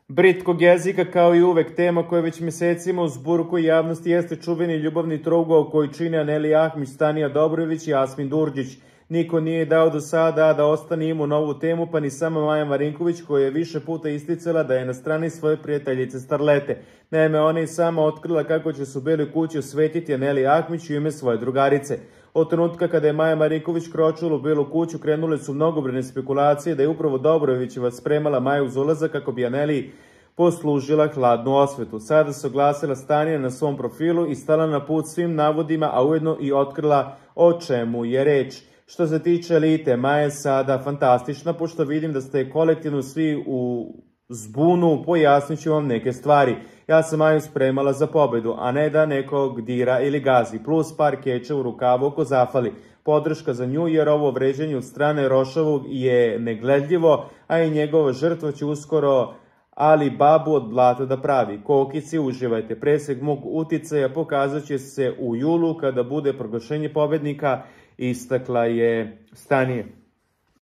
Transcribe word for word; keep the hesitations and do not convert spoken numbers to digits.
britkog jezika, kao i uvek tema koja već mesecima uz burku javnosti jeste čuveni ljubavni trougao koji čine Anelija Ahmić, Stanija Dobrović i Jasmin Durđić. Niko nije dao do sada da ostane im u novu temu, pa ni sama Maja Marinković, koja je više puta isticala da je na strani svoje prijateljice Starlete. Naime, ona je sama otkrila kako će se u Beloj kući osvetiti Anelija Ahmić u ime svoje drugarice. Od trenutka kada je Maja Marinković kročila u Belu kuću, krenule su mnogobrojne spekulacije da je upravo Dobrovićeva spremala Maju uz ulazak kako bi Aneliji poslužila hladnu osvetu. Sada se oglasila Stanija na svom profilu i stala na put svim navodima, a ujedno i otkrila o čemu je reč. Što se tiče elite, Maja je sada fantastična, pošto vidim da ste kolektivno svi u zbunu, pojasnit ću vam neke stvari. Ja sam Maju spremala za pobedu, a ne da nekog dira ili gazi, plus par keća u rukavu oko zafali. Podrška za nju, jer ovo vređanje od strane Rošavog je negledljivo, a i njegova žrtva će uskoro ali babu od blata da pravi. Kokici, uživajte. Presek mog uticaja pokazat će se u julu kada bude proglašenje pobednika, istakla je Stanija.